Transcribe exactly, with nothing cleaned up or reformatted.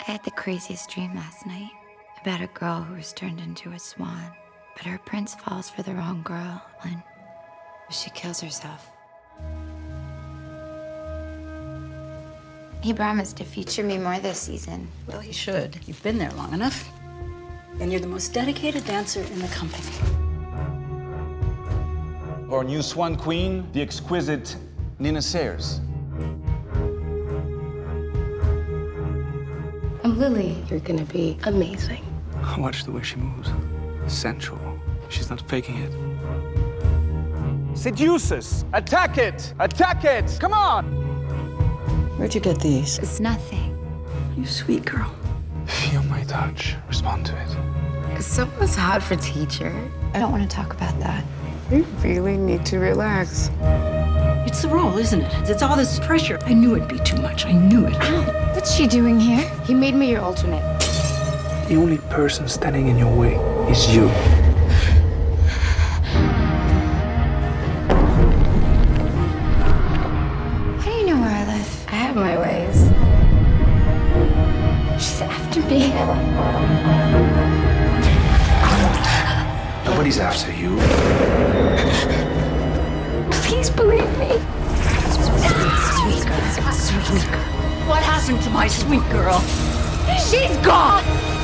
I had the craziest dream last night about a girl who was turned into a swan, but her prince falls for the wrong girl and she kills herself. He promised to feature me more this season. Well, he should. You've been there long enough. And you're the most dedicated dancer in the company. Our new swan queen, the exquisite Nina Sayers. I'm Lily. You're gonna be amazing. Watch the way she moves. Sensual. She's not faking it. Seduce us! Attack it! Attack it! Come on! Where'd you get these? It's nothing. You sweet girl. Feel my touch. Respond to it. Someone's hot for teacher. I don't want to talk about that. You really need to relax. It's the role, isn't it? It's all this pressure. I knew it'd be too much. I knew it. Ow. What's she doing here? He made me your alternate. The only person standing in your way is you. How do you know where I live? I have my ways. She's after me. Nobody's after you. Please believe me. Sweet girl. Sweet girl. What happened to my sweet girl? She's gone!